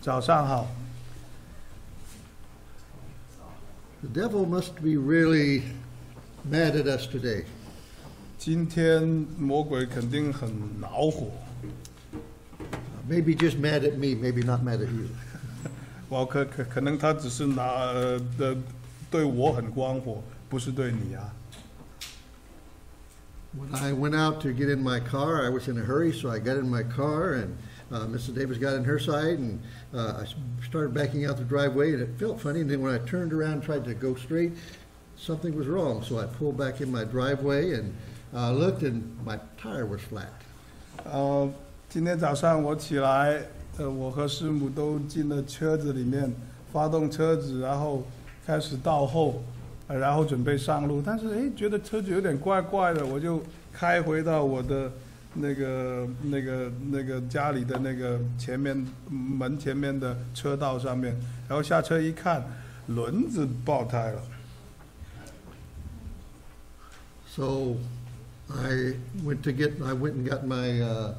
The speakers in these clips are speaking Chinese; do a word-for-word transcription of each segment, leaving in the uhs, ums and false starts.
早上好。 The devil must be really mad at us today. 今天魔鬼肯定很恼火。 Maybe just mad at me, maybe not mad at you. 我可可可能他只是拿呃的对我很光火，不是对你啊。 When I went out to get in my car, I was in a hurry, so I got in my car, and uh, Missus Davis got in her side, and uh, I started backing out the driveway, and it felt funny. And then when I turned around and tried to go straight, something was wrong. So I pulled back in my driveway and uh, looked, and my tire was flat. 呃，今天早上我起来，呃，我和师母都进了车子里面，发动车子，然后开始倒后。然后准备上路，但是哎，觉得车子有点怪怪的，我就开回到我的那个、那个、那个家里的那个前面门前面的车道上面，然后下车一看，轮子爆胎了。 So I went to get, I went and got my uh,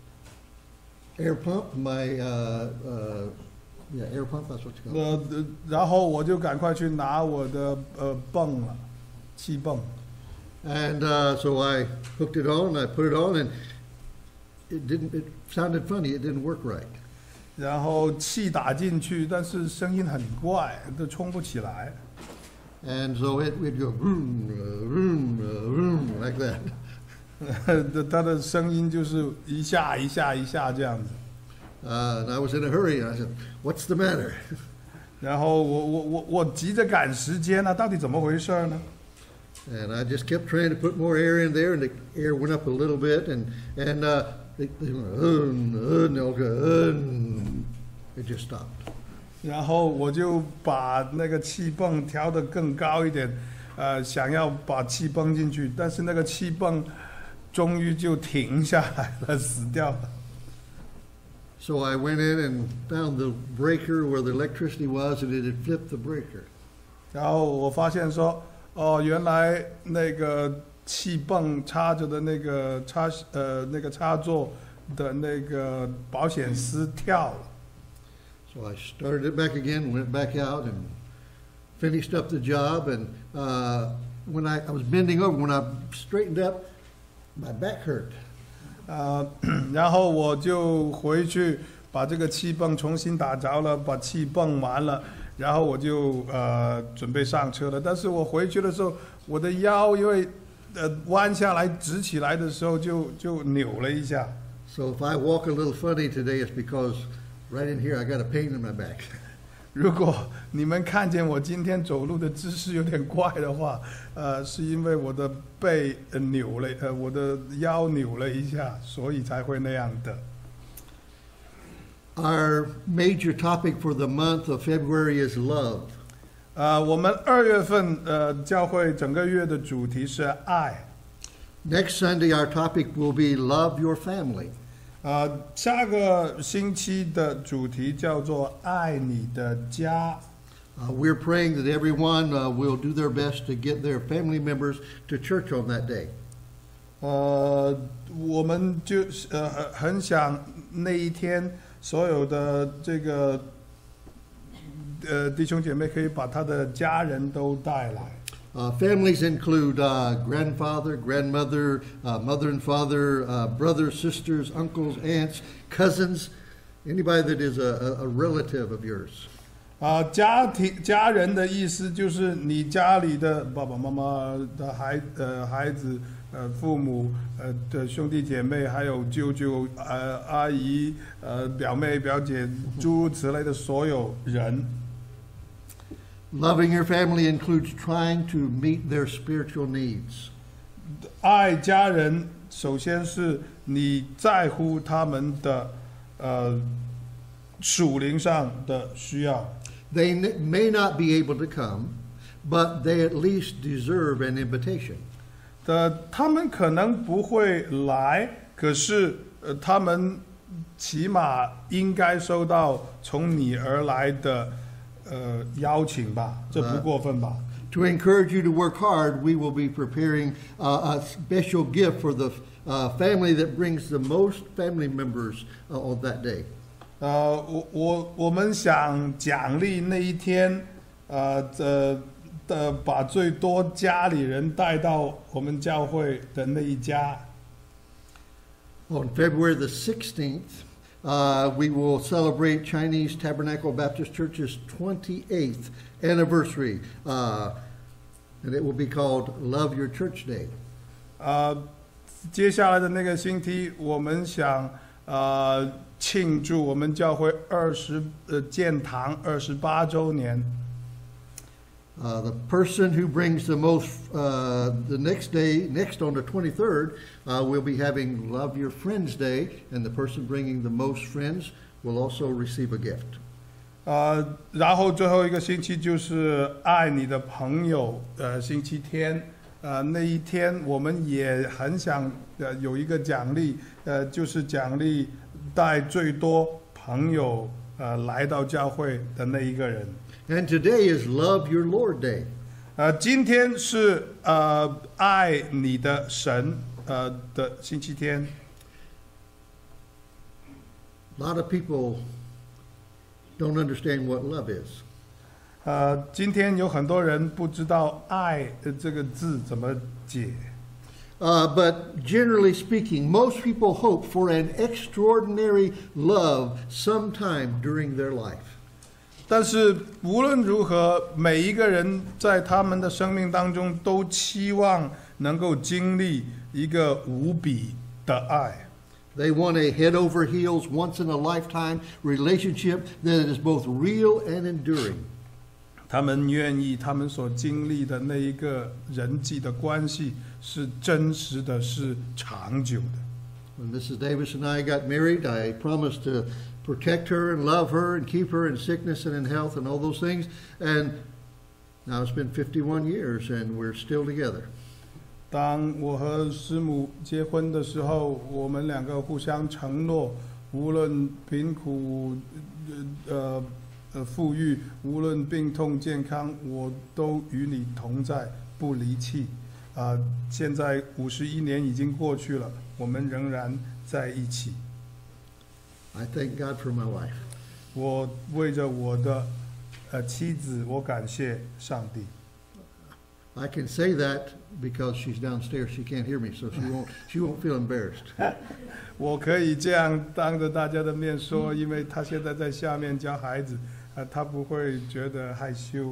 air pump, my uh, uh, yeah, air pump, that's what you call it. 呃，然后我就赶快去拿我的呃泵了，气泵。 And uh, so I hooked it on, I put it on, and it didn't, it sounded funny, it didn't work right. 然后气打进去，但是声音很怪，都冲不起来。 And so it would go vroom, uh, vroom, uh, vroom, like that. 它的声音就是一下一下一下这样子。 Uh, and I was in a hurry, and I said, "What's the matter?" 然后我我我我急着赶时间呢、啊，到底怎么回事呢？ And I just kept trying to put more air in there, and the air went up a little bit, and and uh, they, they went, uh, uh, uh, uh, it just stopped. 然后我就把那个气泵调得更高一点，呃，想要把气泵进去，但是那个气泵终于就停下来了，死掉了。 So I went in and found the breaker where the electricity was, and it had flipped the breaker. 然后我发现说，哦，原来那个气泵插着的那个插呃那个插座的那个保险丝跳了。 So I started it back again, went back out, and finished up the job. And uh, when I, I was bending over, when I straightened up, my back hurt. 呃，然后我就回去把这个气泵重新打着了，把气泵完了，然后我就呃准备上车了。但是我回去的时候，我的腰因为呃弯下来直起来的时候就就扭了一下。 So if I walk a little funny today, it's because right in here I got a pain in my back. 如果你们看见我今天走路的姿势有点怪的话，呃，是因为我的背呃扭了，呃，我的腰扭了一下，所以才会那样的。 Our major topic for the month of February is love. 呃，我们二月份呃教会整个月的主题是爱。 Next Sunday, our topic will be love your family. 呃，下个星期的主题叫做爱你的家。 Uh, we're praying that everyone uh, will do their best to get their family members to church on that day. 呃，我们就呃很想那一天所有的这个呃弟兄姐妹可以把他的家人都带来。 Uh, families include uh, grandfather, grandmother, uh, mother and father, uh, brothers, sisters, uncles, aunts, cousins, anybody that is a, a relative of yours. 啊，家庭家人的意思就是你家里的爸爸妈妈的孩呃孩子呃父母呃的兄弟姐妹，还有舅舅呃阿姨呃表妹表姐诸如此类的所有人。 Loving your family includes trying to meet their spiritual needs. 爱家人，首先是你在乎他们的呃属灵上的需要。 They may not be able to come, but they at least deserve an invitation. 的他们可能不会来，可是呃他们起码应该收到从你而来的。呃，邀请吧，这不过分吧。 Uh, to encourage you to work hard, we will be preparing uh, a special gift for the uh, family that brings the most family members uh, on that day. 呃，我我我们想奖励那一天，呃，的的把最多家里人带到我们教会的那一家。 On February the sixteenth, uh, we will celebrate Chinese Tabernacle Baptist Church's twenty-eighth anniversary, uh, and it will be called Love Your Church Day. 呃，接下来的那个星期，我们想呃庆祝我们教会二十呃建堂二十八周年。 Uh, the person who brings the most, uh, the next day, next on the twenty-third, uh, we'll be having Love Your Friends Day, and the person bringing the most friends will also receive a gift. 呃，然后最后一个星期就是爱你的朋友，呃，星期天，呃，那一天我们也很想呃有一个奖励，呃，就是奖励带最多朋友呃来到教会的那一个人。 And today is Love Your Lord Day. 呃，今天是呃爱你的神呃的星期天。 A lot of people don't understand what love is. 呃，今天有很多人不知道“爱”这个字怎么解。 Uh, but generally speaking, most people hope for an extraordinary love sometime during their life. 但是无论如何，每一个人在他们的生命当中都期望能够经历一个无比的爱。 They want a head over heels, once in a lifetime relationship that is both real and enduring. 他们愿意他们所经历的那一个人际的关系是真实的，是长久的。 When Missus Davis and I got married, I promised to protect her and love her and keep her in sickness and in health and all those things. And now it's been fifty-one years and we're still together. 当我和师母结婚的时候，我们两个互相承诺，无论贫苦、呃呃富裕，无论病痛健康，我都与你同在，不离弃。啊、呃，现在五十一年已经过去了，我们仍然在一起。 I thank God for my wife. 我为着我的呃妻子，我感谢上帝。 I can say that because she's downstairs. She can't hear me, so she won't. She won't feel embarrassed. 我可以这样当着大家的面说，因为她现在在下面教孩子，啊、呃，她不会觉得害羞。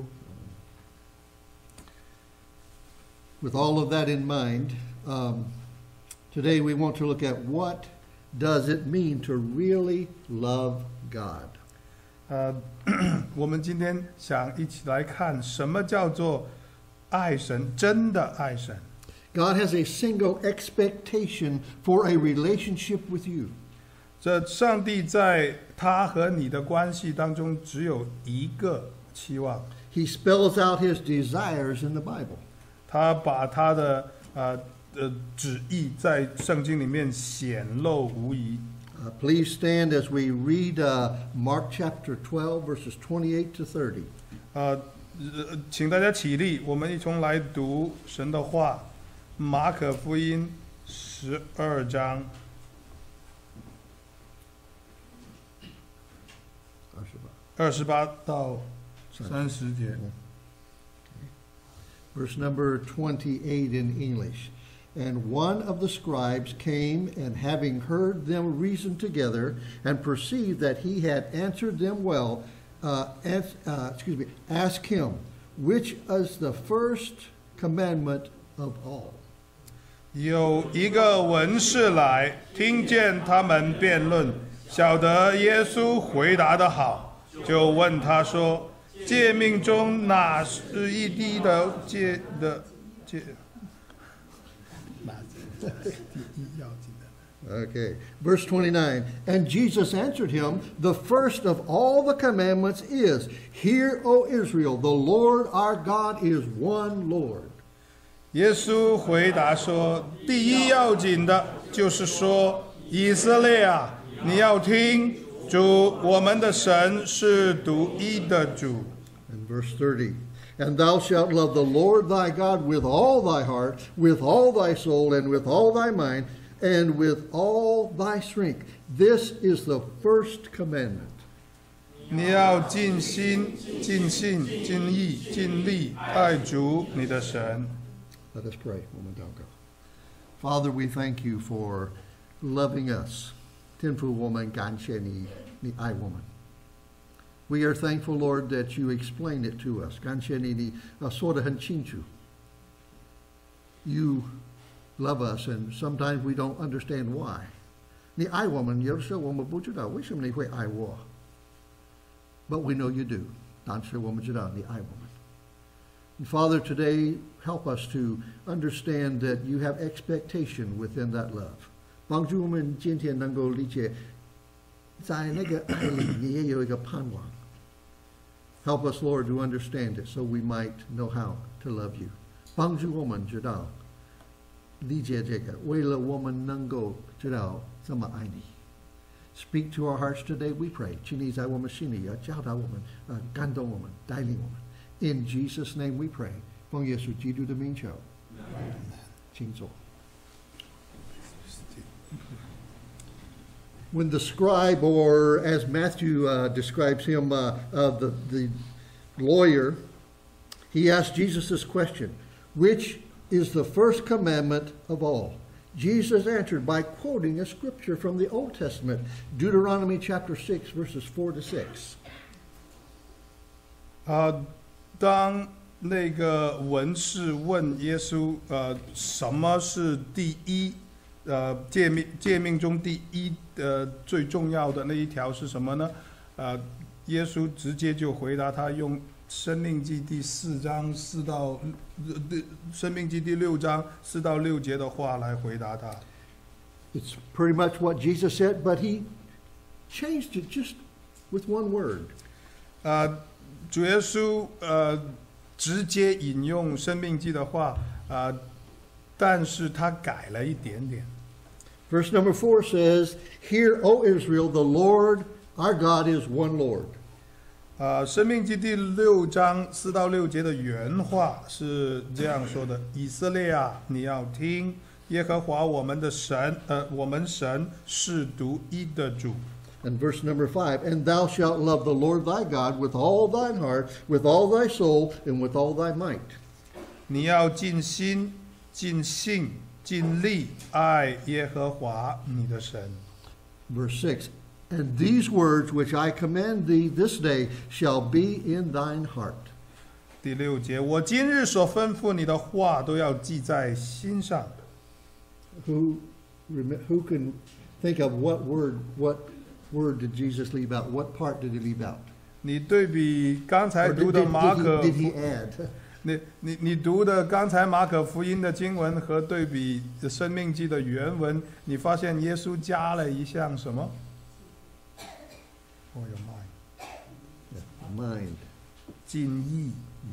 With all of that in mind, um, today we want to look at what does it mean to really love God. 呃，我们今天想一起来看什么叫做爱神，真的爱神。 God has a single expectation for a relationship with you. 这上帝在他和你的关系当中只有一个期望。 He spells out his desires in the Bible. 他把他的呃呃旨意在圣经里面显露无遗。 Uh, please stand as we read uh, Mark chapter twelve, verses twenty-eight to thirty. 呃，请大家起立，我们一同来读神的话，马可福音十二章二十八到三十节。 Verse number twenty-eight in English. And one of the scribes came, and having heard them reason together, and perceived that he had answered them well, uh, as, uh, excuse me, asked him, which is the first commandment of all? 有一个文士来，听见他们辩论，晓得耶稣回答得好，就问他说：“诫命中哪是一滴的诫的诫？” Okay. Verse twenty-nine. And Jesus answered him, the first of all the commandments is, Hear, O Israel, the Lord our God is one Lord. 耶稣回答说：“第一要紧的就是说，以色列啊，你要听，主我们的神是独一的主。” And verse thirty. And thou shalt love the Lord thy God with all thy heart, with all thy soul, and with all thy mind, and with all thy strength. This is the first commandment. 你要尽心、尽性、尽意、尽力爱主你的神。 Let us pray. Father, we thank you for loving us. 天父，我们感谢你，你爱我们。We are thankful, Lord, that you explained it to us. 感谢你，你说得很清楚。You love us, and sometimes we don't understand why. 你爱我们，有时候我们不知道为什么你会爱我。But we know you do. 但是我们知道你爱我们。And Father, today, help us to understand that you have expectation within that love. 帮助我们今天能够理解，在那个爱里你也有一个盼望。Help us, Lord, to understand it so we might know how to love you. 帮助我们知道理解这个，为了我们能够知道怎么爱你。Speak to our hearts today, we pray. 请你在我们心里要教导我们，呃，感动我们，带领我们。In Jesus' name we pray. 奉耶稣基督的名求。请坐。When the scribe, or as Matthew uh, describes him, uh, uh, the, the lawyer, he asked Jesus this question, which is the first commandment of all? Jesus answered by quoting a scripture from the Old Testament, Deuteronomy chapter six, verses four to six. 呃，当那个文士问耶稣，呃，什么是第一？呃，诫命诫命中第一呃最重要的那一条是什么呢？呃，耶稣直接就回答他，用申命记第四章四到申命记第六章四到六节的话来回答他。 It's pretty much what Jesus said, but he changed it just with one word. 呃，主耶稣呃直接引用申命记的话，呃，但是他改了一点点。 Verse number four says, "Hear, O Israel, the Lord our God is one Lord." 呃，申命记第六章四到六节的原话是这样说的：以色列啊，你要听，耶和华我们的神，呃，我们神是独一的主。 And verse number five, "And thou shalt love the Lord thy God with all thine heart, with all thy soul, and with all thy might." 你要尽心、尽性、尽力爱耶和华你的神。 Verse six, "And these words which I command thee this day shall be in thine heart." 第六节，我今日所吩咐你的话都要记在心上。 Who, who can think of what word, what word did Jesus leave out? What part did he leave out? 你对比刚才 Or 读 did, 的 did, 马 did, 可 he, did he add? 你你你读的刚才马可福音的经文和对比申命记的原文，你发现耶稣加了一项什么？ Oh, your mind. Yeah, mind. 尽意。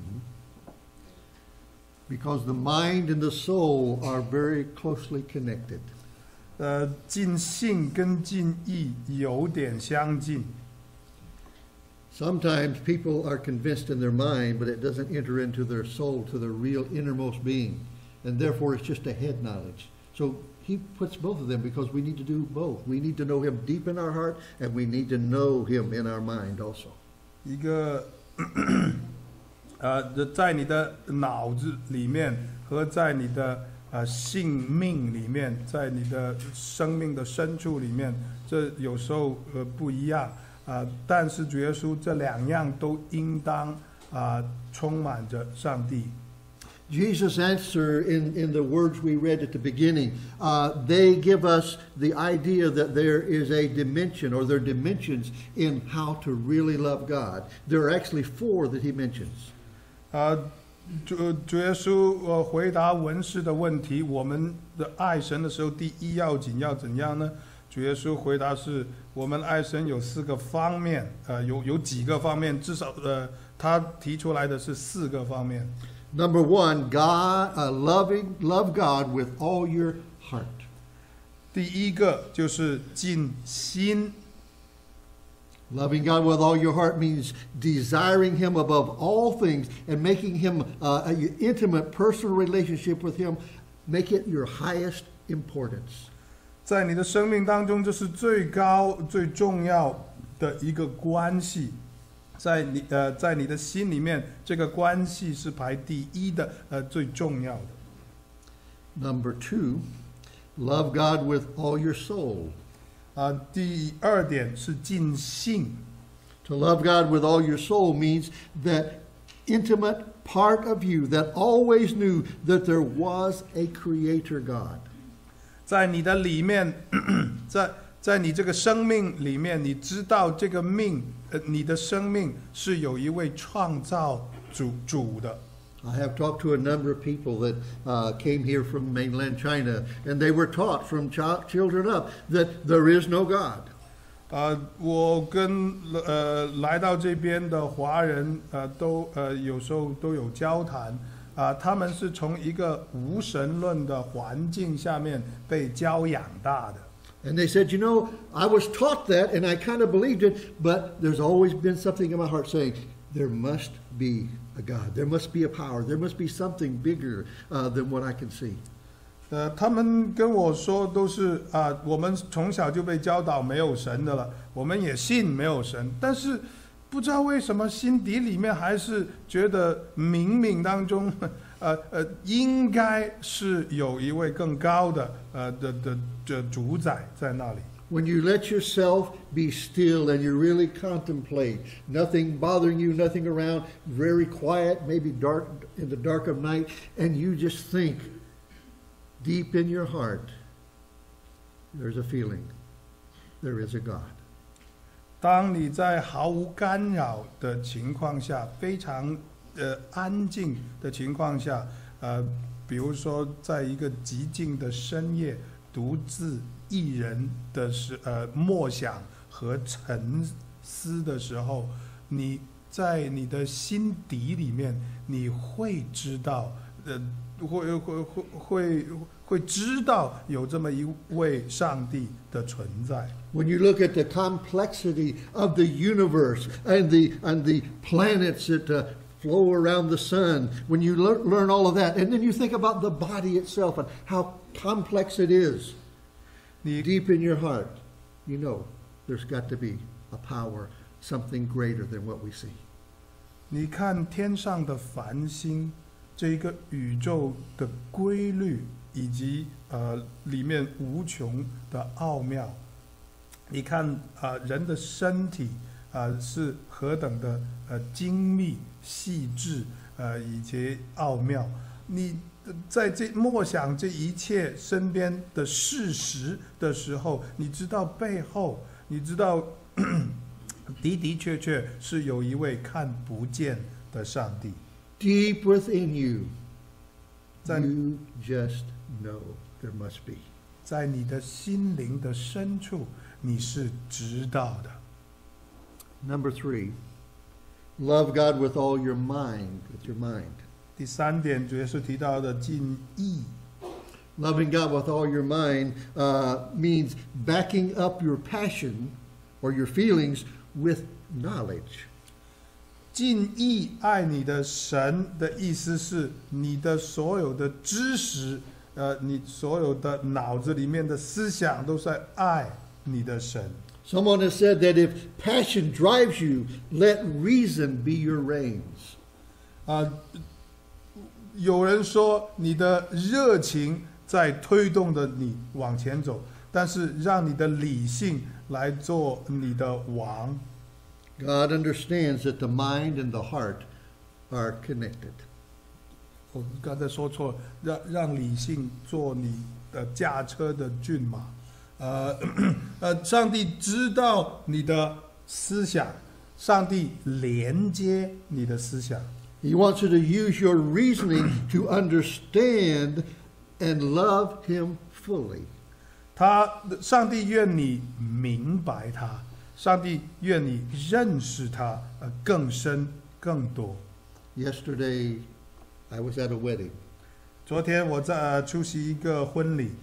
Because the mind and the soul are very closely connected. 呃，尽性跟尽意有点相近。 Sometimes people are convinced in their mind, but it doesn't enter into their soul, to their real innermost being. And therefore it's just a head knowledge. So he puts both of them because we need to do both. We need to know him deep in our heart, and we need to know him in our mind also. 一个呃，在你的脑子里面和在你的呃性命里面，在你的生命的深处里面，这有时候呃不一样啊、呃。但是主耶稣这两样都应当啊、呃、充满着上帝。 Jesus' answer in, in the words we read at the beginning, uh, they give us the idea that there is a dimension, or there are dimensions in how to really love God. There are actually four that he mentions. 啊、呃，主主耶稣呃回答文士的问题，我们的爱神的时候，第一要紧要怎样呢？主耶稣回答是我们爱神有四个方面，呃，有有几个方面，至少呃，他提出来的是四个方面。 Number one, God, uh, loving, love God with all your heart. 第一个就是尽心。 Loving God with all your heart means desiring him above all things and making him uh, an intimate personal relationship with him, make it your highest importance. 在你的生命当中，这是最高最重要的一个关系。在你呃，在你的心里面，这个关系是排第一的，呃，最重要的。 Number two, love God with all your soul. 啊、第二点是尽性。 To love God with all your soul means that intimate part of you that always knew that there was a creator God. 在你的里面，在在你这个生命里面，你知道这个命，呃，你的生命是有一位创造主主的。 I have talked to a number of people that uh, came here from mainland China, and they were taught from ch- children up that there is no God. 呃，我跟呃来到这边的华人，呃，都呃有时候都有交谈，啊、呃，他们是从一个无神论的环境下面被教养大的。 And they said, you know, I was taught that, and I kind of believed it, but there's always been something in my heart saying, there must be a God, there must be a power, there must be something bigger uh, than what I can see. 呃，他们跟我说都是啊、我们从小就被教导没有神的了，我们也信没有神，但是不知道为什么心底里面还是觉得冥冥当中，呃呃，应该是有一位更高的呃的的的主宰在那里。 When you let yourself be still and you really contemplate, nothing bothering you, nothing around, very quiet, maybe dark in the dark of night, and you just think deep in your heart, there's a feeling, there is a God. 当你在毫无干扰的情况下，非常呃安静的情况下，呃，比如说在一个寂静的深夜，独自一人的时呃默想和沉思的时候，你在你的心底里面，你会知道，呃，会会会会会知道有这么一位上帝的存在。 When you look at the complexity of the universe and the and the planets that uh, flow around the sun, when you lear, learn all of that, and then you think about the body itself and how complex it is, deep in your heart, you know there's got to be a power, something greater than what we see. 你看天上的繁星，这一个宇宙的规律，以及呃里面无穷的奥妙。你看啊、呃，人的身体啊、呃、是何等的呃精密细致，呃以及奥妙。你在这默想这一切身边的事实的时候，你知道背后，你知道的的确确是有一位看不见的上帝。 Deep within you, 在 you just know there must be. 在你的心灵的深处，你是知道的。 Number three, love God with all your mind, with your mind. 第三点主要是提到的尽意。 Loving God with all your mind uh, means backing up your passion or your feelings with knowledge. 尽意爱你的神的意思是，你的所有的知识，呃，你所有的脑子里面的思想都在爱你的神。 Someone has said that if passion drives you, let reason be your reins. 啊、有人说你的热情在推动着你往前走，但是让你的理性来做你的王。 God understands that the mind and the heart are connected. 我刚才说错了，让让理性做你的驾车的骏马。呃呃，上帝知道你的思想，上帝连接你的思想。 He wants you to use your reasoning to understand and love Him fully. 他上帝愿你明白他，上帝愿你认识他，呃，更深更多。 Yesterday, I was at a wedding, 昨天我在、呃、出席一个婚礼，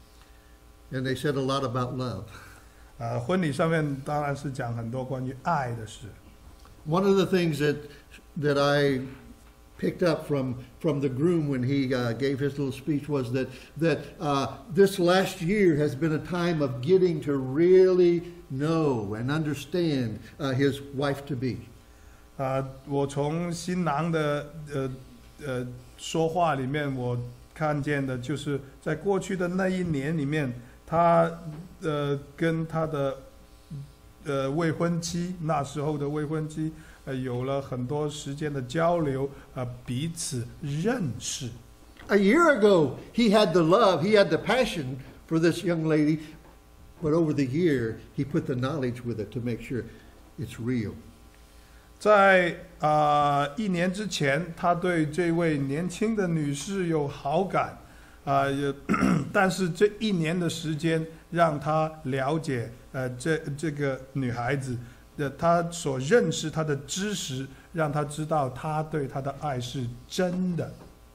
and they said a lot about love. 呃，婚礼上面当然是讲很多关于爱的事。 One of the things that that I picked up from, from the groom when he uh, gave his little speech was that, that uh, this last year has been a time of getting to really know and understand uh, his wife-to-be. 啊、我从新郎的呃呃说话里面，我看见的就是在过去的那一年里面，他呃跟他的呃未婚妻，那时候的未婚妻，呃有了很多时间的交流，呃彼此认识。 A year ago, he had the love, he had the passion for this young lady, but over the year, he put the knowledge with it to make sure it's real. 在啊、呃、一年之前，他对这位年轻的女士有好感，啊、呃，也但是这一年的时间让他了解，呃，这这个女孩子的他所认识她的知识，让他知道他对她的爱是真的。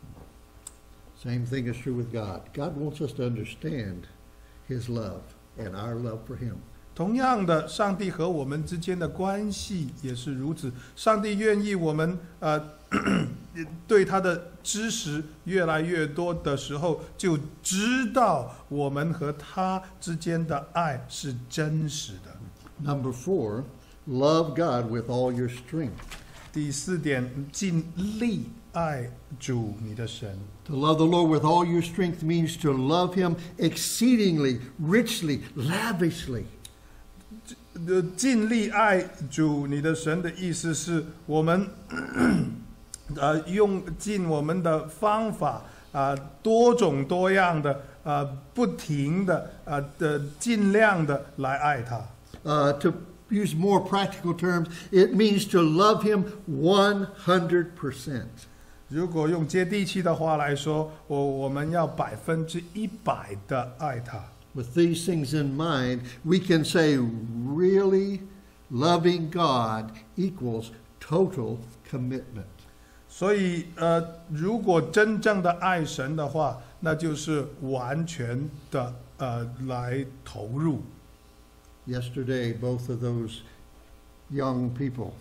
Same thing is true with God. God wants us to understand his love and our love for him. 同样的，上帝和我们之间的关系也是如此。上帝愿意我们呃对他的知识越来越多的时候，就知道我们和他之间的爱是真实的。 Number four, love God with all your strength. 第四点，尽力爱主你的神。 To love the Lord with all your strength means to love him exceedingly, richly, lavishly. 呃，尽力爱主你的神的意思是我们呃用尽我们的方法啊、呃，多种多样的啊、呃，不停的啊的尽量的来爱他。 Uh, to use more practical terms, it means to love him one hundred percent. 如果用接地气的话来说，我我们要百分之一百的爱他。 With these things in mind, we can say really loving God equals total commitment. 所以，呃，如果真正的爱神的话，那就是完全的呃来投入。 Yesterday, both of those young people,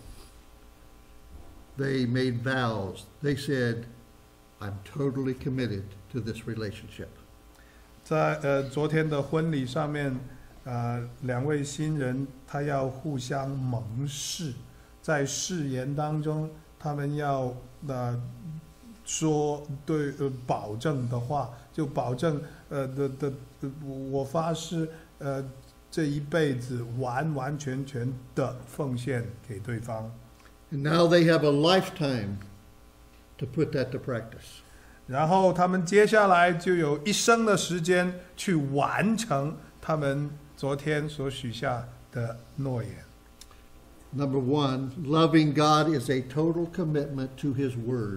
they made vows. They said, I'm totally committed to this relationship. 在呃昨天的婚礼上面，呃两位新人他要互相盟誓，在誓言当中，他们要呃说对呃保证的话，就保证呃的的的我发誓呃这一辈子完完全全的奉献给对方。 And now they have a lifetime to put that to practice. 然后他们接下来就有一生的时间去完成他们昨天所许下的诺言。 Number one, loving God is a total commitment to his word.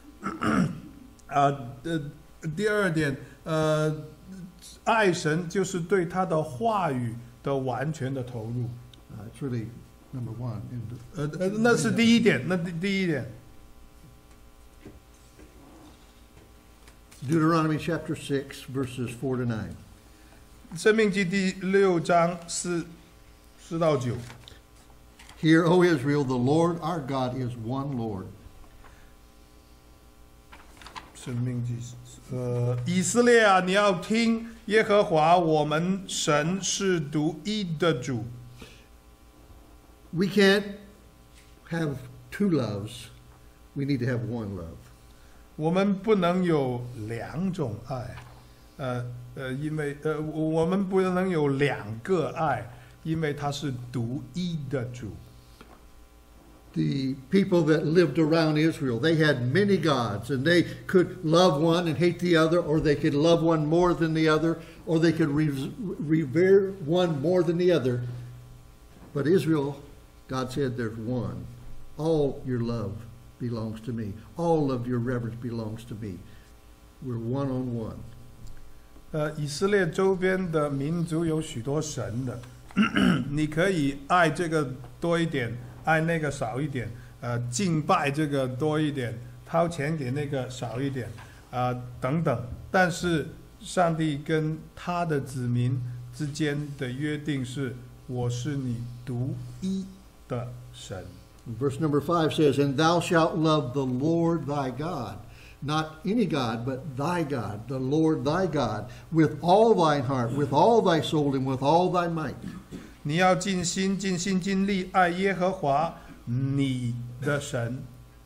啊，呃，第二点，呃，爱神就是对他的话语的完全的投入。 Uh, it's really number one. in the- 呃呃，那是第一点，那第第一点。 Deuteronomy chapter six, verses four to nine. 申命记第六章四四到九。 Hear, O Israel, the Lord our God is one Lord. 申命记，呃，以色列啊，你要听耶和华我们神是独一的主。 We can't have two loves. We need to have one love. 我们不能有两种爱，呃呃，因为呃，我们不能有两个爱，因为他是独一的主。 The people that lived around Israel, they had many gods, and they could love one and hate the other, or they could love one more than the other, or they could re- revere one more than the other. But Israel, God said, there's one. All your love belongs to me. All of your reverence belongs to me. We're one on one. 呃，以色列周边的民族有许多神的，你可以爱这个多一点，爱那个少一点，呃，敬拜这个多一点，掏钱给那个少一点，啊、呃，等等。但是上帝跟他的子民之间的约定是：我是你独一的神。 Verse number five says, And thou shalt love the Lord thy God, not any God, but thy God, the Lord thy God, with all thine heart, with all thy soul, and with all thy might. 你要尽心、尽心、尽力爱耶和华你的神。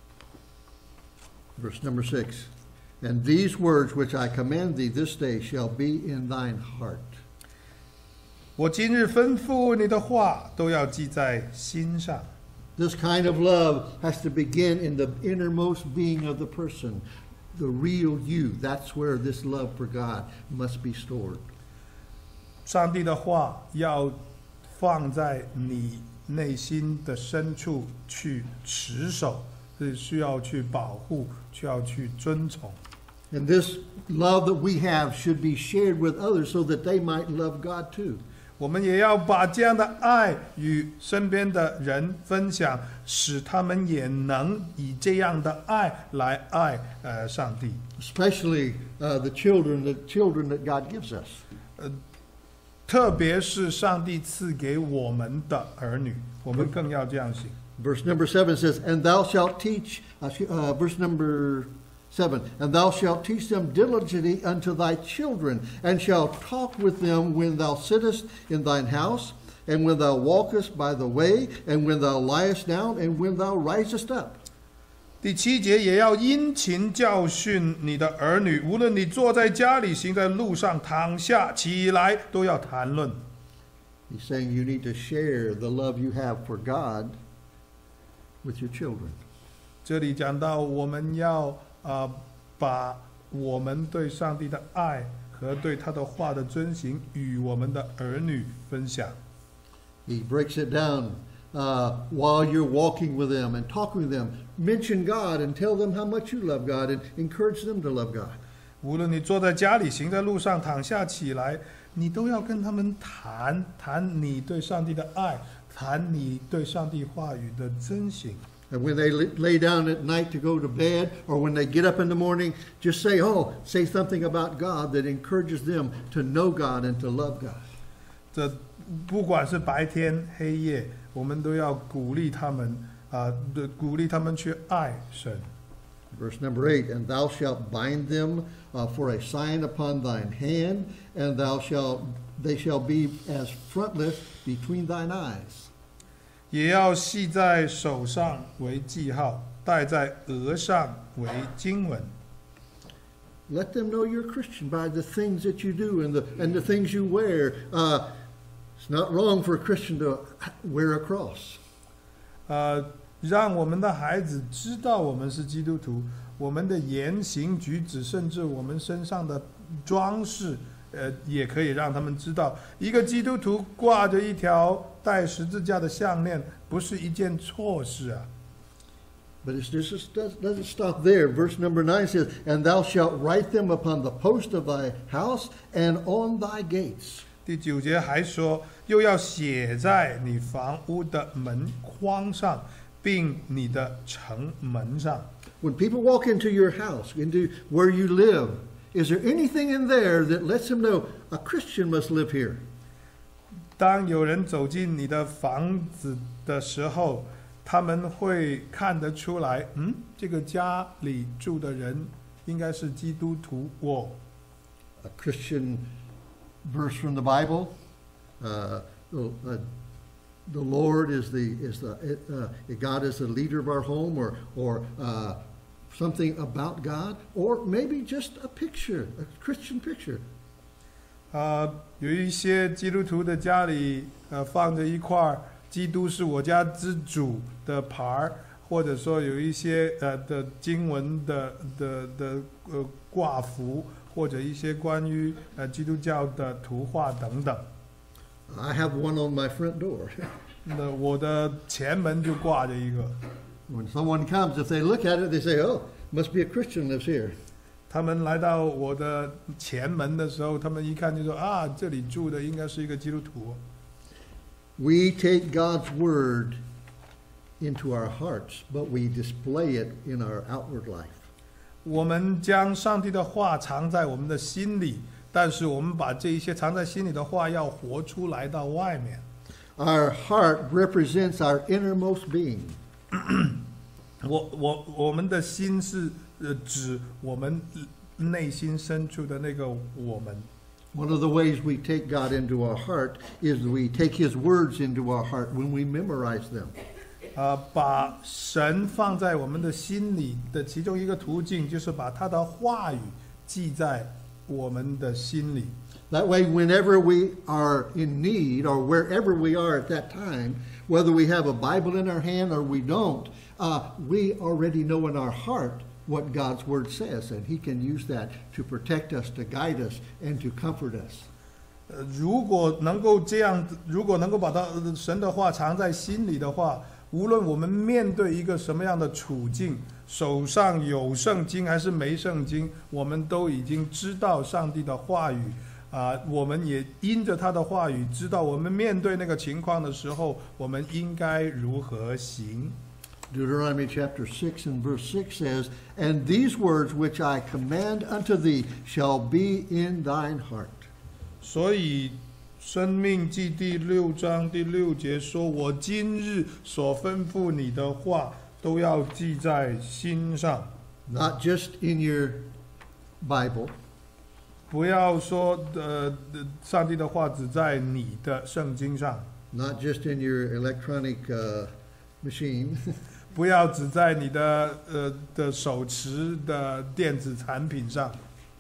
Verse number six, And these words which I command thee this day shall be in thine heart. 我今日吩咐你的话，都要记在心上。 This kind of love has to begin in the innermost being of the person, the real you. That's where this love for God must be stored. 上帝的话要放在你内心的深处去持守，是需要去保护，需要去遵从。 And this love that we have should be shared with others so that they might love God too. 我们也要把这样的爱与身边的人分享，使他们也能以这样的爱来爱呃上帝。 Especially uh, the children, the children that God gives us. 特别是上帝赐给我们的儿女，我们更要这样行。 Verse number seven says, And thou shalt teach, uh, uh, verse number seven, And thou shalt teach them diligently unto thy children, and shalt talk with them when thou sittest in thine house, and when thou walkest by the way, and when thou liest down, and when thou risest up. 第七节也要殷勤教训你的儿女，无论你坐在家里，行在路上，躺下起来，都要谈论。 He's saying you need to share the love you have for God with your children. 这里讲到我们要啊、呃，把我们对上帝的爱和对他的话的遵行与我们的儿女分享。 He breaks it down uh, while you're walking with them and talking with them. Mention God and tell them how much you love God and encourage them to love God. 无论你坐在家里，行在路上，躺下起来，你都要跟他们谈谈你对上帝的爱，谈你对上帝话语的遵行。 And when they lay down at night to go to bed, or when they get up in the morning, just say, oh, say something about God that encourages them to know God and to love God. 这不管是白天黑夜，我们都要鼓励他们啊，对，鼓励他们去爱神。 Verse number eight, And thou shalt bind them uh, for a sign upon thine hand, and thou shalt, they shall be as frontlets between thine eyes. 也要系在手上为记号，戴在额上为经文。 Let them know you're a Christian by the things that you do and the, and the things you wear. Uh, it's not wrong for a Christian to wear a cross. 呃，让我们的孩子知道我们是基督徒，我们的言行举止，甚至我们身上的装饰，呃，也可以让他们知道，一个基督徒挂着一条带十字架的项链，不是一件错事啊。 But it just doesn't stop there. Verse number nine says, And thou shalt write them upon the post of thy house and on thy gates. 第九节还说，又要写在你房屋的门框上，并你的城门上。 When people walk into your house, into where you live, is there anything in there that lets them know a Christian must live here? 当有人走进你的房子的时候，他们会看得出来，嗯，这个家里住的人应该是基督徒哦。 A Christian verse from the Bible. Uh, uh, the Lord is the is the uh, God is the leader of our home, or or uh, something about God, or maybe just a picture, a Christian picture. 啊，有一些基督徒的家里，呃，放着一块基督是我家之主的牌儿，或者说有一些呃的经文的的的呃挂幅，或者一些关于呃基督教的图画等等。 I have one on my front door. 那我的前门就挂着一个。 When someone comes, if they look at it, they say, "Oh, must be a Christian lives here." 他们来到我的前门的时候，他们一看就说啊，这里住的应该是一个基督徒。 We take God's word into our hearts, but we display it in our outward life. 我们将上帝的话藏在我们的心里，但是我们把这一些藏在心里的话要活出来到外面。 Our heart represents our innermost being. 我我我们的心是呃指我们内心深处的那个我们。 One of the ways we take God into our heart is we take His words into our heart when we memorize them. 呃，把神放在我们的心里的其中一个途径，就是把他的话语记在我们的心里。 That way, whenever we are in need or wherever we are at that time, whether we have a Bible in our hand or we don't, uh, we already know in our heart what God's Word says, and He can use that to protect us, to guide us, and to comfort us. 呃，如果能够这样，如果能够把他神的话藏在心里的话，无论我们面对一个什么样的处境，手上有圣经还是没圣经，我们都已经知道上帝的话语啊、呃，我们也因着他的话语，知道我们面对那个情况的时候，我们应该如何行。 Deuteronomy chapter six and verse six says, "And these words which I command unto thee shall be in thine heart." 所以申命记第六章第六节说，我今日所吩咐你的话都要记在心上。 Not just in your Bible, 不要说呃上帝的话只在你的圣经上， not just in your electronic uh, machine, 不要只在你的呃的手持的电子产品上。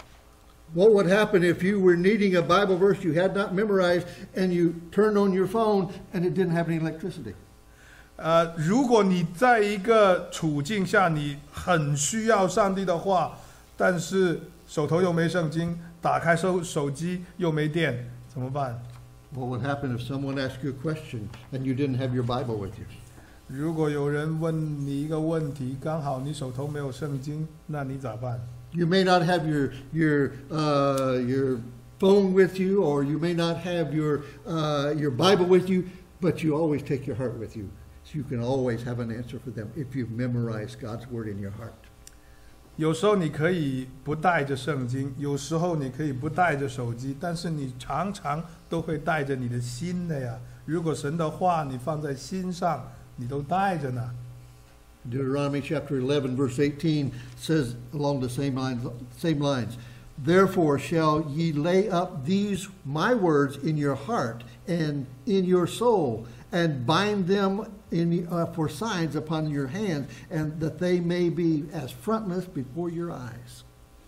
What would happen if you were needing a Bible verse you had not memorized and you turned on your phone and it didn't have any electricity? 呃，如果你在一个处境下，你很需要上帝的话，但是手头又没圣经，打开手手机又没电，怎么办？ What would happen if someone asked you a question and you didn't have your Bible with you? 如果有人问你一个问题，刚好你手头没有圣经，那你咋办？ You may not have your your uh, your phone with you, or you may not have your uh, your Bible with you, but you always take your heart with you, so you can always have an answer for them if you've memorized God's word in your heart. 有时候你可以不带着圣经，有时候你可以不带着手机，但是你常常都会带着你的心的呀。如果神的话你放在心上，你都带着呢。 Deuteronomy chapter eleven verse eighteen says along the same lines, same lines, "Therefore shall ye lay up these my words in your heart and in your soul, and bind them in, uh, for signs upon your hands, and that they may be as frontlets before your eyes."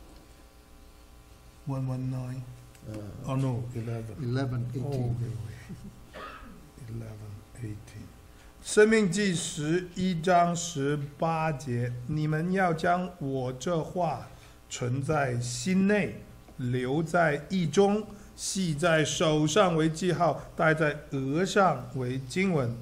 One one nine. Uh, Oh no, eleven. eleven Oh, eighteen. eleven eighteen. 申命记十一章十八节，你们要将我这话存在心内，留在意中，系在手上为记号，戴在额上为经文。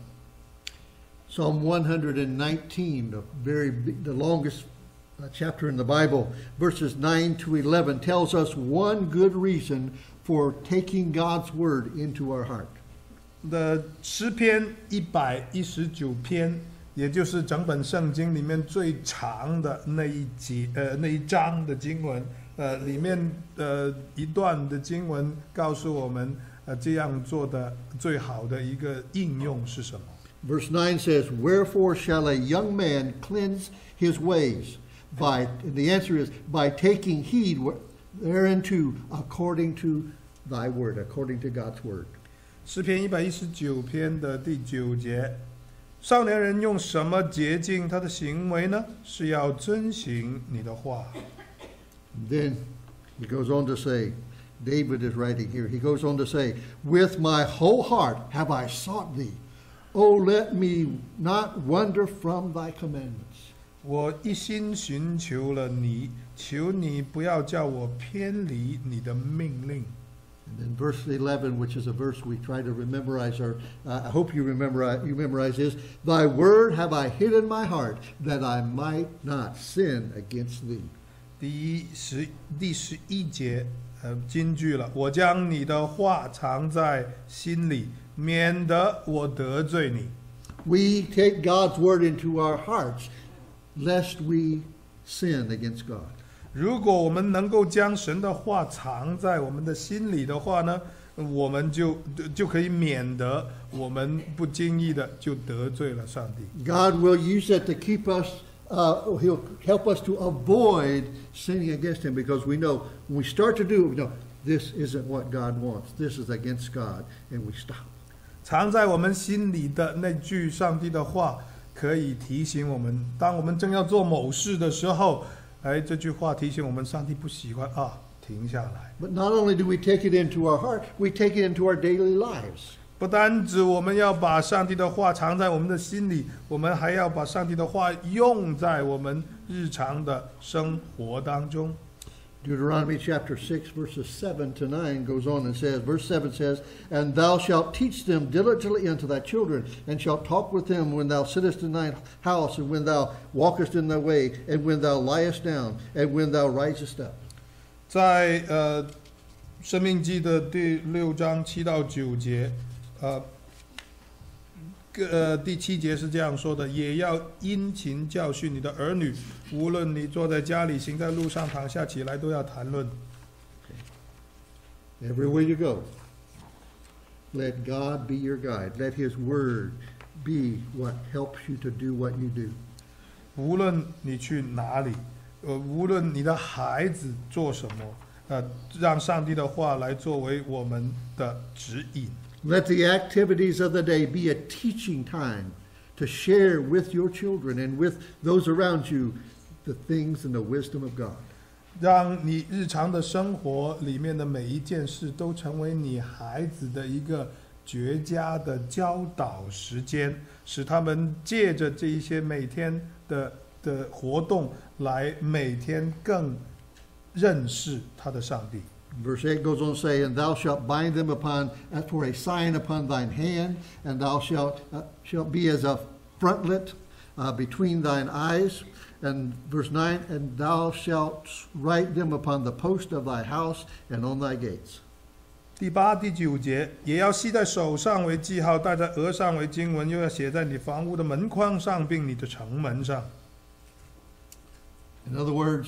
Psalm one nineteen, the very big, the longest uh, chapter in the Bible, verses nine to eleven, tells us one good reason for taking God's word into our heart. 的诗篇一百一十九篇，也就是整本圣经里面最长的那一节呃那一章的经文，呃里面呃一段的经文告诉我们，呃这样做的最好的一个应用是什么？ Verse nine says, "Wherefore shall a young man cleanse his ways? By," the answer is, "by taking heed thereunto according to thy word," according to God's word. 诗篇一百一十九篇的第九节，少年人用什么洁净他的行为呢？是要遵行你的话。 Then he goes on to say, David is writing here, he goes on to say, "With my whole heart have I sought thee. O let me not wander from thy commandments." 我一心寻求了你，求你不要叫我偏离你的命令。 And then verse eleven, which is a verse we try to memorize, or uh, I hope you remember, you memorize this. "Thy word have I hid in my heart, that I might not sin against thee." 第一十第十一节，呃，金句了。我将你的话藏在心里，免得我得罪你。 We take God's word into our hearts, lest we sin against God. 如果我们能够将神的话藏在我们的心里的话呢， 我们就就可以免得我们不经意的就得罪了上帝。 God will use that to keep us, uh, He'll help us to avoid sinning against Him, because we know when we start to do it, we know this isn't what God wants. This is against God, and we stop. 藏在我们心里的那句上帝的话，可以提醒我们，当我们正要做某事的时候，哎，这句话提醒我们，上帝不喜欢啊，停下来。 But not only do we take it into our heart, we take it into our daily lives. 不单指我们要把上帝的话藏在我们的心里，我们还要把上帝的话用在我们日常的生活当中。 Deuteronomy chapter six, verses seven to nine goes on and says, verse seven says, And thou shalt teach them diligently unto thy children, and shalt talk with them when thou sittest in thine house, and when thou walkest in thy way, and when thou liest down, and when thou risest up. 在呃《申命记》的第六章七到九节，呃，呃第七节是这样说的：也要殷勤教训你的儿女，无论你坐在家里，行在路上，躺下起来，都要谈论。 Everywhere you go, let God be your guide. Let His word be what helps you to do what you do. 无论你去哪里，呃，无论你的孩子做什么，呃，让上帝的话来作为我们的指引。 Let the activities of the day be a teaching time to share with your children and with those around you the things and the wisdom of God. 让你日常的生活里面的每一件事都成为你孩子的一个绝佳的教导时间，使他们借着这一些每天的的活动来每天更认识他的上帝。 Verse eight goes on to say, And thou shalt bind them upon as for a sign upon thine hand, and thou shalt uh, shalt be as a frontlet uh, between thine eyes. And verse nine, And thou shalt write them upon the post of thy house and on thy gates. 第八、第九节也要系在手上为记号，戴在额上为经文，又要写在你房屋的门框上，并你的城门上。 In other words,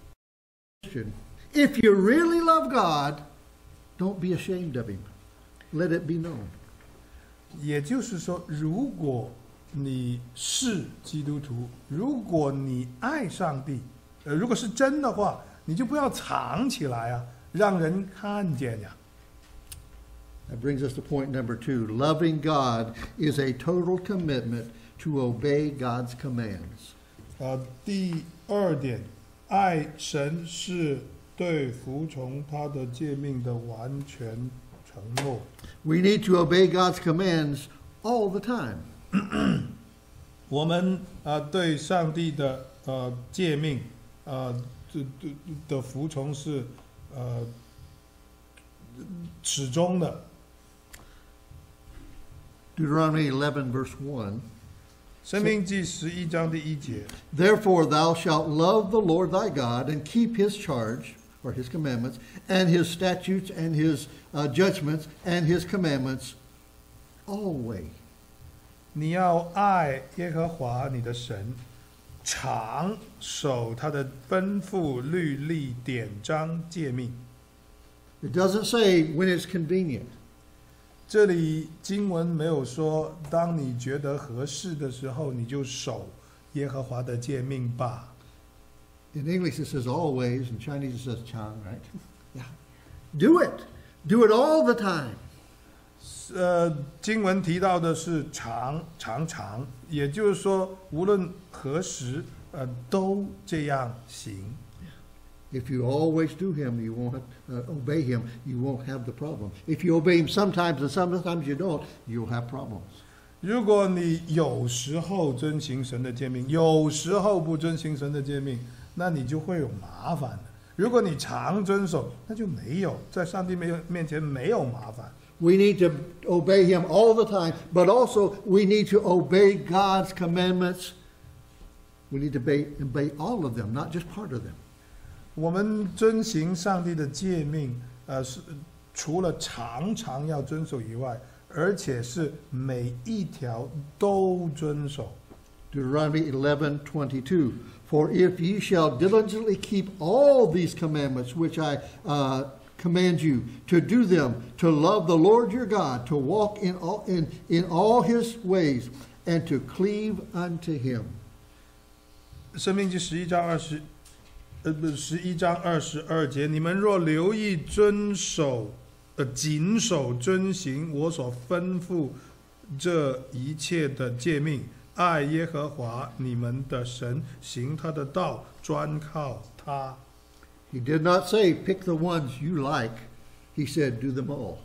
if you really love God, don't be ashamed of Him. Let it be known. 也就是说，如果你是基督徒，如果你爱上帝，呃，如果是真的话，你就不要藏起来啊，让人看见呀。 That brings us to point number two. Loving God is a total commitment to obey God's commands. 呃，第二点，爱神是对服从他的诫命的完全承诺。 We need to obey God's commands all the time. 我们呃对上帝的呃诫命呃的的的服从是呃始终的。 Deuteronomy eleven, verse one. 申命记十一章第一节， Therefore thou shalt love the Lord thy God and keep his charge, or his commandments, and his statutes, and his uh, judgments, and his commandments always. 你要爱耶和华你的神，常守他的吩咐、律例、典章、诫命。 It doesn't say when it's convenient. 这里经文没有说，当你觉得合适的时候，你就守耶和华的诫命吧。 In English it says always, in Chinese it says chang, right? Yeah. Do it. Do it all the time. 呃，经文提到的是常常常，也就是说，无论何时，呃，都这样行。 If you always do him, you won't uh, obey him, you won't have the problem. If you obey him sometimes and sometimes you don't, you'll have problems. 如果你有时候遵行神的诫命，有时候不遵行神的诫命，那你就会有麻烦的。如果你常遵守，那就没有，在上帝没有面前没有麻烦。 We need to obey him all the time, but also we need to obey God's commandments. We need to obey, obey all of them, not just part of them. 我们遵行上帝的诫命，呃，是除了常常要遵守以外，而且是每一条都遵守。 Deuteronomy eleven twenty-two. For if ye shall diligently keep all these commandments which I uh, command you to do them, to love the Lord your God, to walk in all, in, in all his ways, and to cleave unto him. 申命记十一章二十，呃不，十一章二十二节，你们若留意遵守，呃谨守遵行我所吩咐这一切的诫命，爱耶和华你们的神，行他的道，专靠他。 He did not say, pick the ones you like. He said, do them all.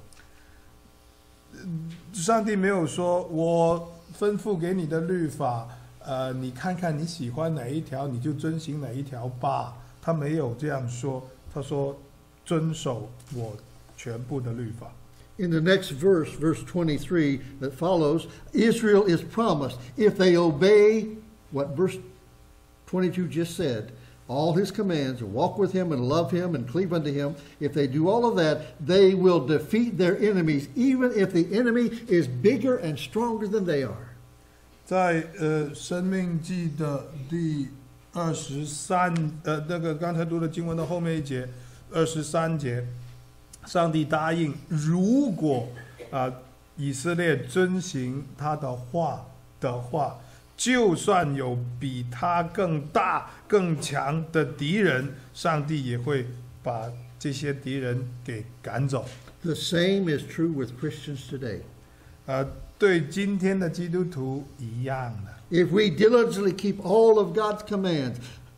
上帝没有说，我吩咐给你的律法，呃，你看看你喜欢哪一条，你就遵行哪一条吧。他没有这样说，他说遵守我全部的律法。 In the next verse, verse twenty-three that follows, Israel is promised, if they obey what verse twenty-two just said, all his commands, walk with him and love him and cleave unto him, if they do all of that, they will defeat their enemies, even if the enemy is bigger and stronger than they are. 在呃《申命记》的第二十三，呃，那个刚才读的经文的后面一节，二十三节，上帝答应，如果啊、呃、以色列遵行他的话的话，就算有比他更大、更强的敌人，上帝也会把这些敌人给赶走。 The same is true with Christians today. 呃，对今天的基督徒一样的。 If we diligently keep all of God's commands,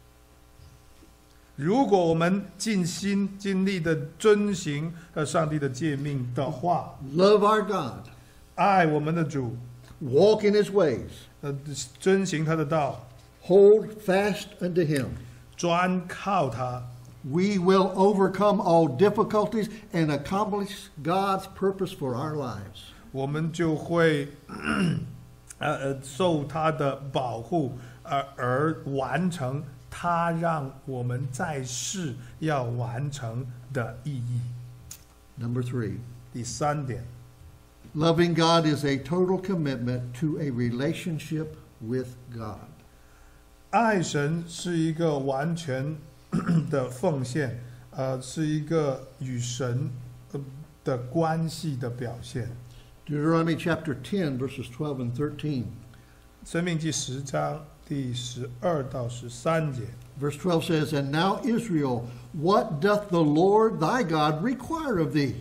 如果我们尽心尽力的遵行呃上帝的诫命的话， love our God, 爱我们的主， walk in his ways, 呃，遵行他的道， hold fast unto him, 专靠他， we will overcome all difficulties and accomplish God's purpose for our lives. 我们就会呃呃受他的保护，而而完成他让我们在世要完成的意义。 Number three, 第三点， loving God is a total commitment to a relationship with God. 爱神是一个完全的奉献，呃，是一个与神的关系的表现。 Deuteronomy chapter ten, verses twelve and thirteen. 申命记十章第十二到十三节。 Verse twelve says, And now, Israel, what doth the Lord thy God require of thee?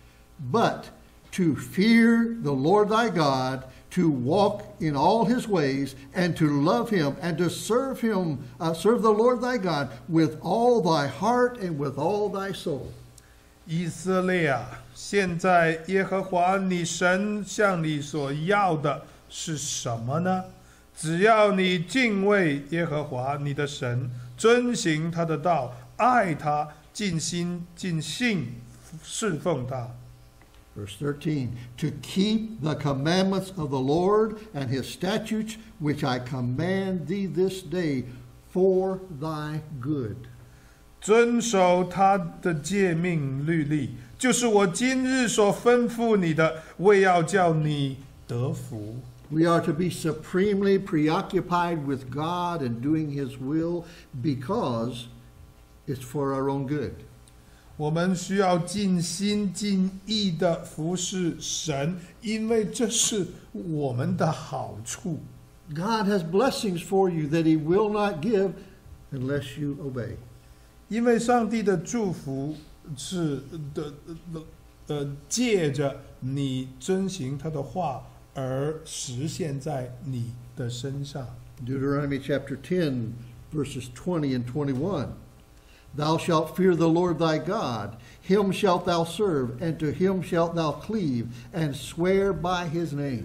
But to fear the Lord thy God, to walk in all his ways, and to love him, and to serve him, uh, serve the Lord thy God with all thy heart and with all thy soul. 以色列啊，现在耶和华你神向你所要的是什么呢？只要你敬畏耶和华你的神，遵行他的道，爱他，尽心尽性侍奉他。 Verse thirteen, to keep the commandments of the Lord and his statutes, which I command thee this day for thy good. 遵守他的诫命律例，就是我今日所吩咐你的，为要叫你得福。 We are to be supremely preoccupied with God and doing his will because it's for our own good. 我们需要尽心尽意的服侍神，因为这是我们的好处。 God has blessings for you that he will not give unless you obey. 因为上帝的祝福是的的呃，借着你遵行他的话而实现在你的身上。 Deuteronomy chapter ten, verses twenty and twenty-one. Thou shalt fear the Lord thy God, him shalt thou serve, and to him shalt thou cleave, and swear by his name.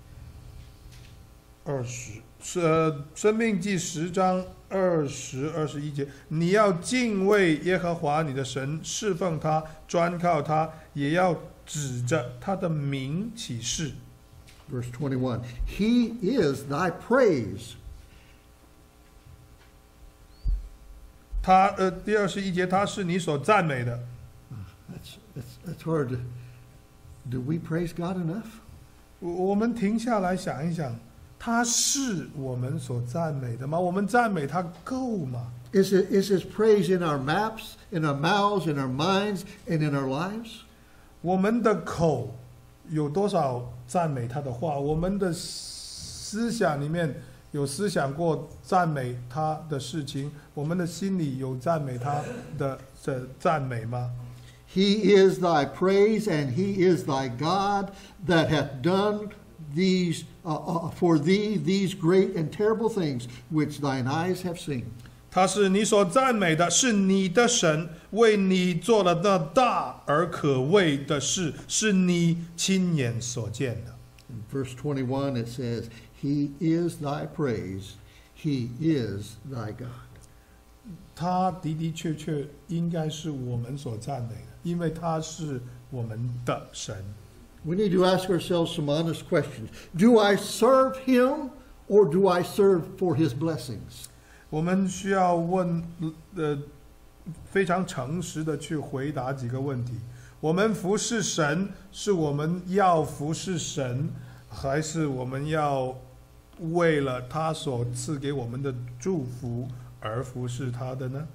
二十是呃，《申命记》十章二十二十一节，你要敬畏耶和华你的神，侍奉他，专靠他，也要指着他的名起誓。 Verse twenty-one, he is thy praise. 他呃，第二十一节，他是你所赞美的。 That's, that's, that's hard to, do we praise God enough? 我我们停下来想一想，他是我们所赞美的吗？我们赞美他够吗？ Is it is His praise in our maps, in our mouths, in our minds, and in our lives? 我们的口有多少赞美他的话？我们的思想里面有思想过赞美他的事情？我们的心里有赞美他的的赞美吗？ He is thy praise, and He is thy God that hath done these uh, uh, for thee these great and terrible things which thine eyes have seen. 他是你所赞美的，是你的神为你做了那大而可畏的事，是你亲眼所见的。 In verse twenty-one it says, He is thy praise, He is thy God. 他的的确确应该是我们所赞美的，因为他是我们的神。 We need to ask ourselves some honest questions. Do I serve Him, or do I serve for His blessings? 我们需要问，呃，非常诚实的去回答几个问题：我们服侍神，是我们要服侍神，还是我们要为了他所赐给我们的祝福而服侍他的呢？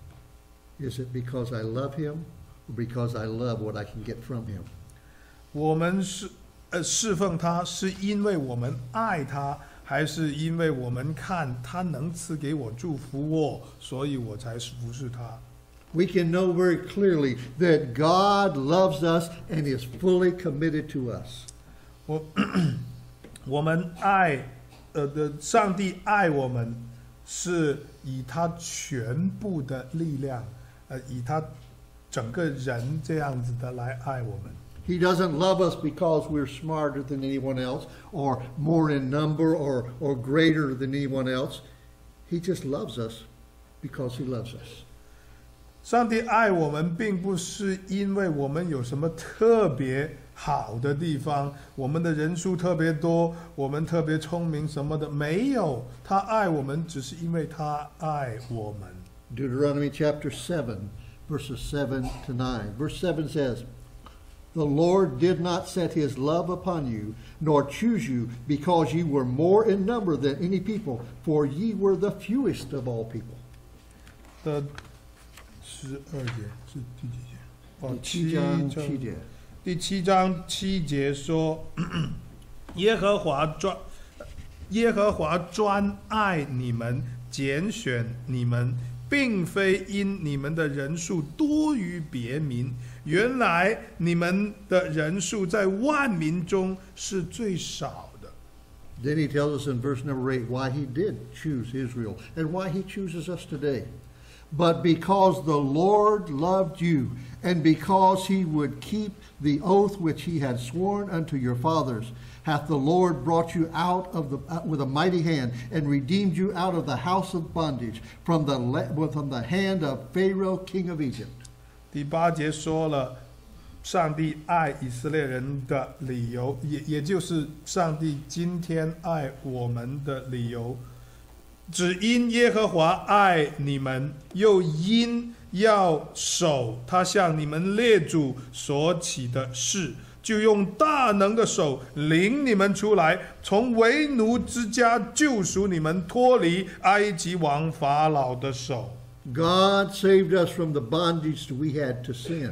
Is it because I love Him, or because I love what I can get from Him? 我们是呃侍奉他，是因为我们爱他，还是因为我们看他能赐给我祝福我，所以我才服侍他？ We can know very clearly that God loves us and is fully committed to us. 我我们爱，呃的上帝爱我们，是以他全部的力量，呃，以他整个人这样子的来爱我们。 He doesn't love us because we're smarter than anyone else, or more in number, or, or greater than anyone else. He just loves us because He loves us. 上帝爱我们，并不是因为我们有什么特别好的地方，我们的人数特别多，我们特别聪明什么的，没有。他爱我们，只是因为他爱我们。 Deuteronomy chapter seven, verses seven to nine. Verse seven says, The Lord did not set His love upon you, nor choose you, because ye were more in number than any people, for ye were the fewest of all people. 的十二节是第几节？哦， 第七章七节。 第七章七节说：“耶和华专耶和华专爱你们，拣选你们，并非因你们的人数多于别民。原来你们的人数在万民中是最少的。” Then He tells us in verse number eight why He did choose Israel and why He chooses us today. But because the Lord loved you, and because He would keep the oath which He had sworn unto your fathers, hath the Lord brought you out of the uh, with a mighty hand, and redeemed you out of the house of bondage, from the from the hand of Pharaoh king of Egypt. 第八节说了，上帝爱以色列人的理由，也也就是上帝今天爱我们的理由。只因耶和华爱你们，又因要守他向你们列祖所起的事，就用大能的手领你们出来，从为奴之家救赎你们，脱离埃及王法老的手。 God saved us from the bondage that we had to sin.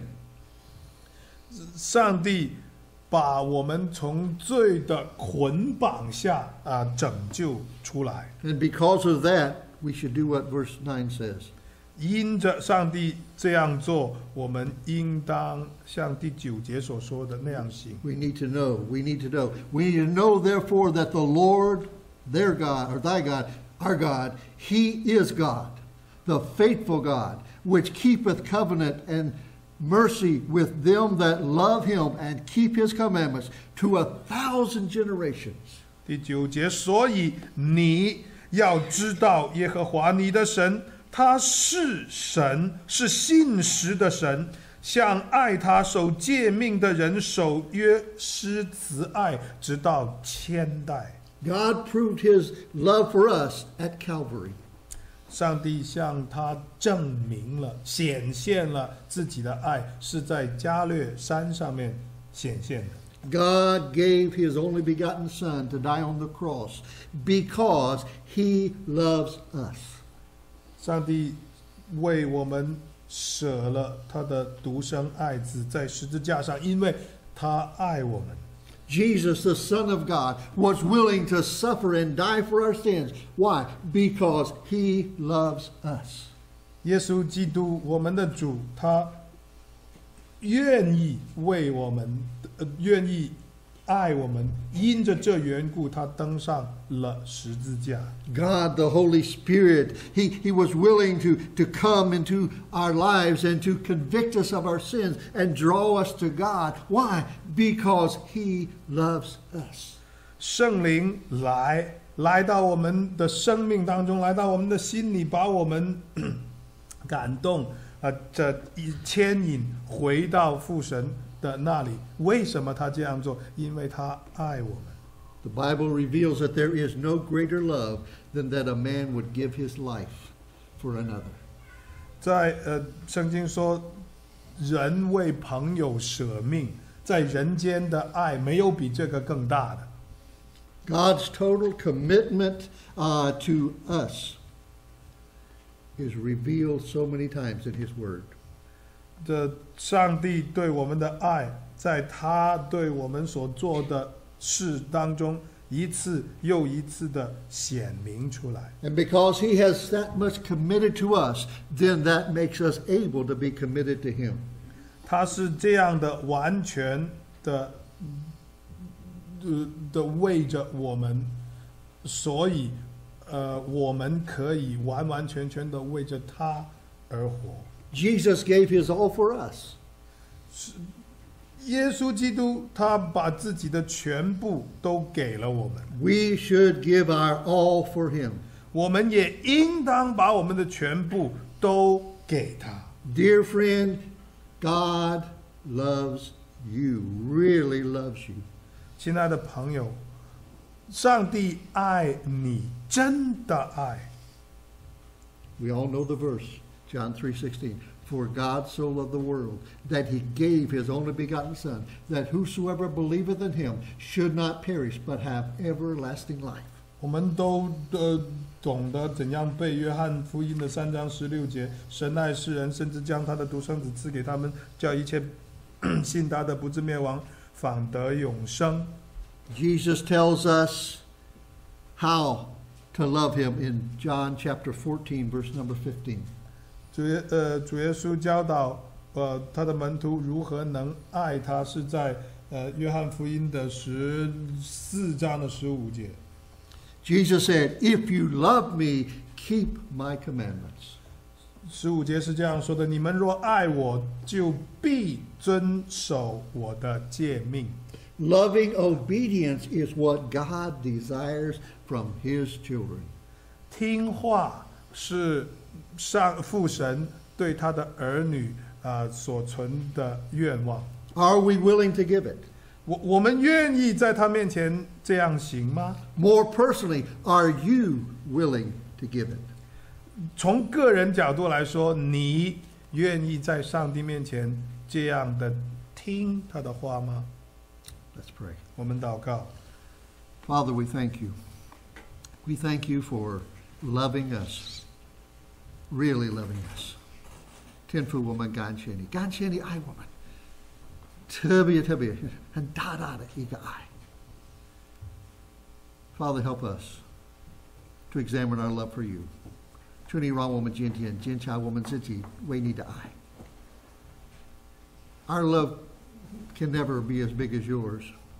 上帝把我们从罪的捆绑下啊拯救出来。 And because of that, we should do what verse nine says. 因着上帝这样做，我们应当像第九节所说的那样行。 We need to know, we need to know. We need to know, therefore, that the Lord, their God, or thy God, our God, He is God, the faithful God, which keepeth covenant and mercy with them that love Him and keep His commandments to a thousand generations. 第九节，所以你要知道耶和华你的神，他是神，是信实的神，向爱他守诫命的人守约施慈爱，直到千代。 God proved His love for us at Calvary. 上帝向他证明了、显现了自己的爱，是在加略山上面显现的。 God gave His only begotten Son to die on the cross because He loves us. 上帝为我们舍了他的独生爱子在十字架上，因为他爱我们。 Jesus, the Son of God, was willing to suffer and die for our sins. Why? Because he loves us. 耶稣基督，我们的主，他愿意为我们，呃，愿意爱我们，因着这缘故，他登上了十字架。 God, the Holy Spirit, he, he was willing to, to come into our lives and to convict us of our sins and draw us to God. Why? Because he loves us. 圣灵来，来到我们的生命当中，来到我们的心里，把我们感动，啊、呃，这一牵引回到父神的那里。为什么他这样做？因为他爱我们。 The Bible reveals that there is no greater love than that a man would give his life for another. 在呃，圣经说，人为朋友舍命，在人间的爱没有比这个更大的。 God's total commitment uh, to us is revealed so many times in his word. 这上帝对我们的爱，在他对我们所做的事当中，一次又一次的显明出来。 And because he has that much committed to us, then that makes us able to be committed to him. 他是这样的完全的，呃的为着我们，所以，呃，我们可以完完全全的为着他而活。 Jesus gave his all for us. 耶稣基督他把自己的全部都给了我们， We should give our all for him. 我们也应当把我们的全部都给他。 Dear friend, God loves you, really loves you. 亲爱的朋友，上帝爱你，真的爱。 We all know the verse, John three sixteen. For God so loved the world that he gave his only begotten Son, that whosoever believeth in him should not perish but have everlasting life. 我们都呃懂得怎样背约翰福音的三章十六节，神爱世人，甚至将他的独生子赐给他们，叫一切信他的不至灭亡，反得永生。 Jesus tells us how to love him in John chapter fourteen, verse number fifteen. 主耶呃主耶稣教导呃他的门徒如何能爱他，是在呃约翰福音的十四章的十五节。 Jesus said, If you love me, keep my commandments. 十五节是这样说的：你们若爱我，就必遵守我的诫命。 Loving obedience is what God desires from his children. 听话是上父神对他的儿女啊、呃、所存的愿望。 Are we willing to give it? 我我们愿意在他面前这样行吗？ More personally, are you willing to give it? 从个人角度来说，你愿意在上帝面前这样的听他的话吗？ Let's pray. 我们祷告。 Father, we thank you. We thank you for loving us, really loving us. 天父，我们感谢你，感谢你爱我们，特别特别很大大的一个爱。Father, help us to examine our love for you. 求你让我们今天检查我们自己为你的爱。Our love can never be as big as yours.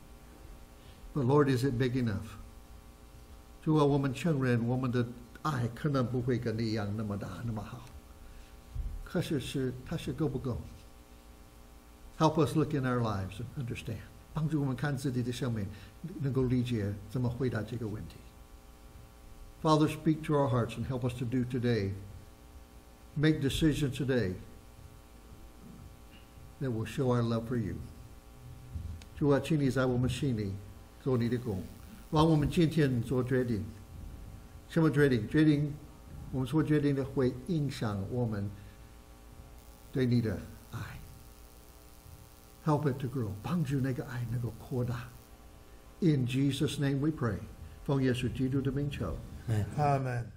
But Lord, is it big enough? 主啊，我们承认我们的爱可能不会跟你一样那么大那么好，可是是它是够不够？ Help us look in our lives and understand. 帮助我们看自己的生命，能够理解怎么回答这个问题。Father, speak to our hearts and help us to do today. Make decisions today that will show our love for you. 主啊，请你在我们心里做你的工，让我们今天做决定。什么决定？决定我们所决定的会影响我们对你的爱。Help it to grow. 帮助那个爱能够扩大。In Jesus' name we pray. 奉耶稣基督的名求。 阿门。